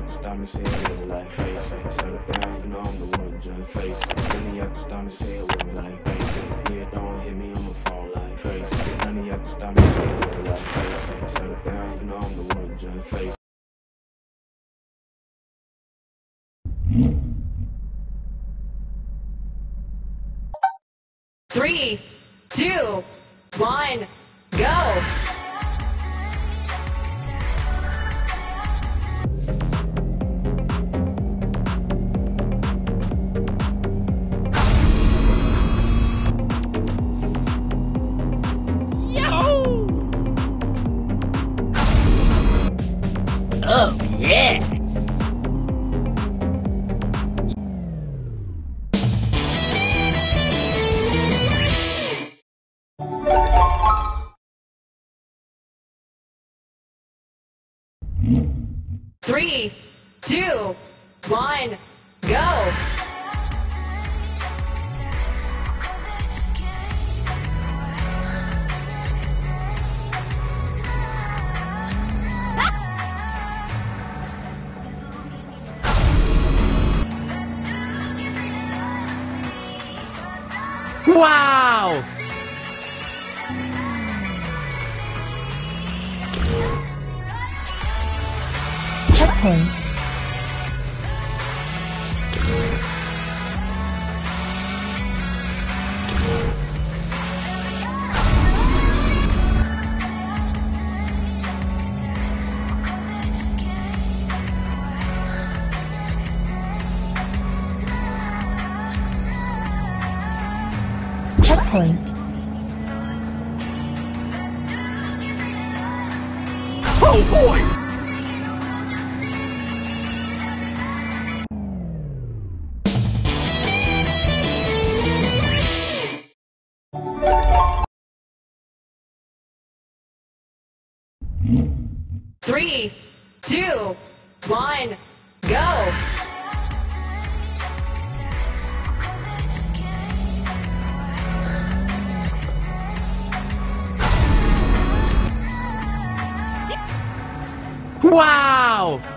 can stop me saying it with me like face it. Settle down, you know I'm the one, just face it. None of y'all can stop me saying it with me like face it. Yeah, don't hit me, I'ma fall like face it. None of y'all can stop me saying it with me like face it. Settle down, you know I'm the one, just face it. Three, two, one, go! Oh, yeah! Three, two, one, go! Wow! Checkpoint. Checkpoint. Oh boy! Three, two, one, go! Wow!